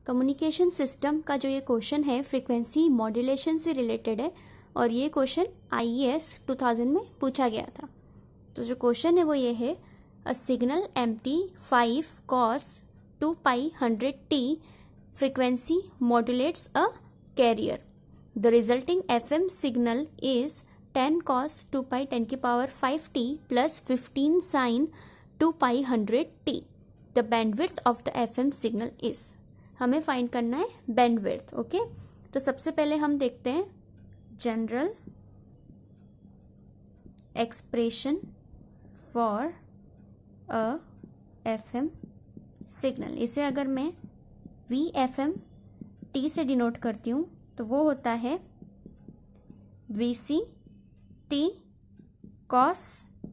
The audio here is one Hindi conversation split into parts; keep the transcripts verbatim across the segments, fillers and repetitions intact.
कम्युनिकेशन सिस्टम का जो ये क्वेश्चन है फ्रीक्वेंसी मॉड्यूलेशन से रिलेटेड है और ये question I E S two thousand में पूछा गया था। तो जो क्वेश्चन है वो ये है, a signal M T five cos two pi hundred T frequency modulates a carrier. The resulting F M signal is ten cos two pi ten की power five T plus fifteen sine two pi hundred T. The bandwidth of the F M signal is, हमें फाइंड करना है बैंडविड्थ। ओके, तो सबसे पहले हम देखते हैं general expression for a F M signal. इसे अगर मैं वी एफ एम टी से डिनोट करती हूं तो वो होता है V C T cos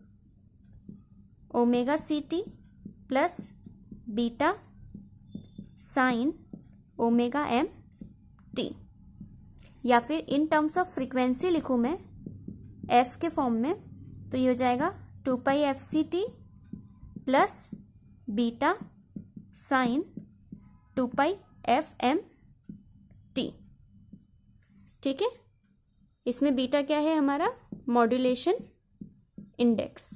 omega C T plus beta sine omega M T. या फिर इन टर्म्स ऑफ फ्रीक्वेंसी लिखूं मैं एफ के फॉर्म में, तो ये हो जाएगा two pi F C T plus beta sine two pi F M T. ठीक है, इसमें बीटा क्या है हमारा, मॉड्यूलेशन इंडेक्स।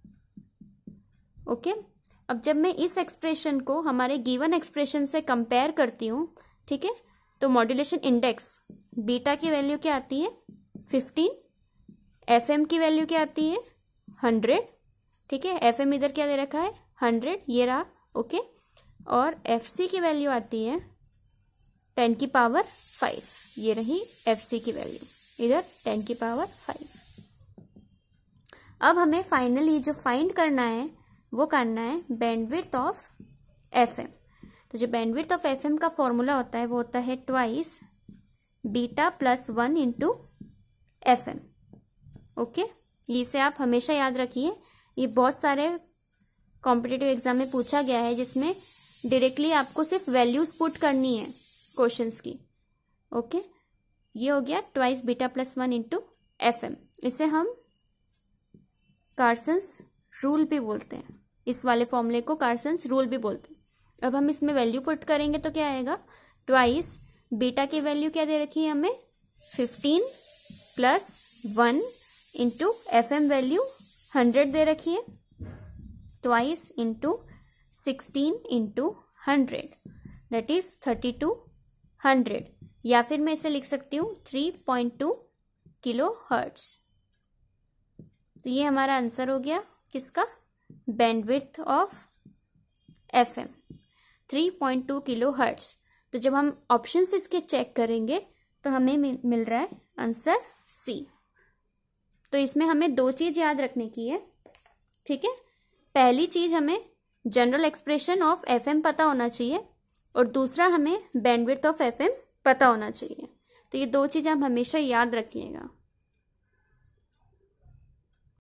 ओके, अब जब मैं इस एक्सप्रेशन को हमारे गिवन एक्सप्रेशन से कंपेयर करती हूँ, ठीक है, तो मॉड्यूलेशन इंडेक्स बीटा की वैल्यू क्या आती है फिफ्टीन, एफ एम की वैल्यू क्या आती है हंड्रेड। ठीक है, एफ एम इधर क्या दे रखा है हंड्रेड, ये रहा। ओके, और एफ सी की वैल्यू आती है टेन की पावर फाइव, ये रही एफ सी की वैल्यू, इधर टेन की पावर फाइव। अब हमें फाइनली जो फाइंड करना है वो करना है बैंडविड्थ ऑफ एफ एम। तो जो बैंडविड्थ ऑफ एफ एम का फॉर्मूला होता है वो होता है twice beta plus one into F M. Okay, इसे आप हमेशा याद रखिए, ये बहुत सारे कॉम्पिटिटिव एग्जाम में पूछा गया है जिसमें डायरेक्टली आपको सिर्फ वैल्यूज पुट करनी है क्वेश्चंस की। ओके, ये हो गया twice beta plus one into F M. इसे हम कार्सन्स रूल भी बोलते हैं, इस वाले फॉर्मूले को कार्सन्स रूल भी बोलते हैं। अब हम इसमें वैल्यू पुट करेंगे तो क्या आएगा, ट्वाइस बीटा की वैल्यू क्या दे रखी है हमें fifteen plus one into F M value hundred दे रखी है, twice into sixteen into hundred that is thirty two hundred. या फिर मैं इसे लिख सकती हूँ three point two kilohertz. तो ये हमारा आंसर हो गया किसका, bandwidth of F M three point two kilohertz. तो जब हम ऑप्शंस इसके चेक करेंगे तो हमें मिल रहा है आंसर सी। तो इसमें हमें दो चीज याद रखने की है। ठीक है, पहली चीज हमें general expression of F M पता होना चाहिए और दूसरा हमें बैंडविड्थ ऑफ एफ एम पता होना चाहिए। तो ये दो चीज आप हमेशा याद रखिएगा।